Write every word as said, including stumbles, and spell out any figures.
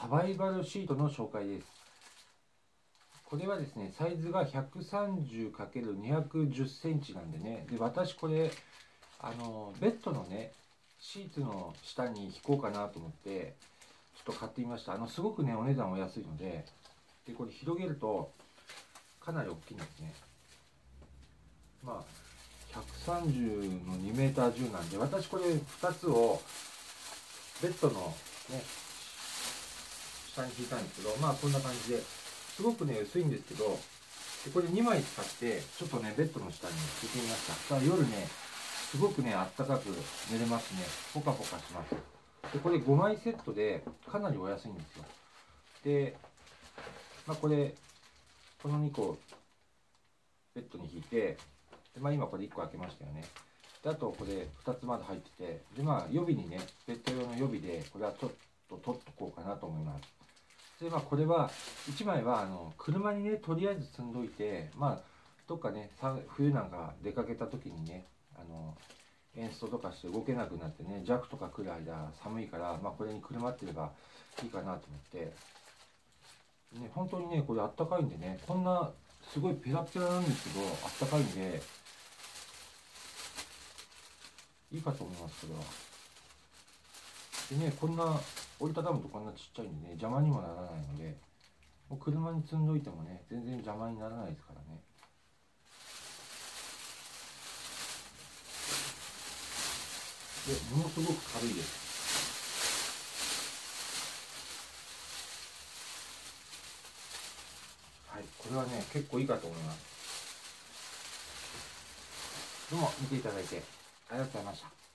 サバイバルシートの紹介です。これはですね、サイズが ひゃくさんじゅうかけるにひゃくじゅっセンチなんでね、で私これあのベッドのねシーツの下に引こうかなと思ってちょっと買ってみました。あのすごくねお値段お安いので、でこれ広げるとかなり大きいんですね。まあひゃくさんじゅうのにメーターじゅうなんで、私これふたつをベッドのね下に引いたんですけど、まあこんな感じですごくね薄いんですけど、でこれにまい使ってちょっとねベッドの下に引いてみました。だから夜ねすごくねあったかく寝れますね。ポカポカします。でこれごまいセットでかなりお安いんですよ。で、まあ、これこのにこベッドに引いて、で、まあ、今これいっこ開けましたよね。であとこれふたつまだ入ってて、でまあ予備にねベッド用の予備でこれはちょっと取っとこうかなと思います。でまあこれはいちまいはあの車にねとりあえず積んどいて、まあどっかね冬なんか出かけた時にねあのエンストとかして動けなくなってね弱とか来る間寒いから、まあ、これにくるまってればいいかなと思って、ね、本当にねこれあったかいんでね、こんなすごいペラペラなんですけどあったかいんでいいかと思います。これはでね、こんな折りたたむとこんなちっちゃいんでね邪魔にもならないので、もう車に積んどいてもね全然邪魔にならないですからね。でものすごく軽いです。はい、これはね結構いいかと思います。どうも見ていただいてありがとうございました。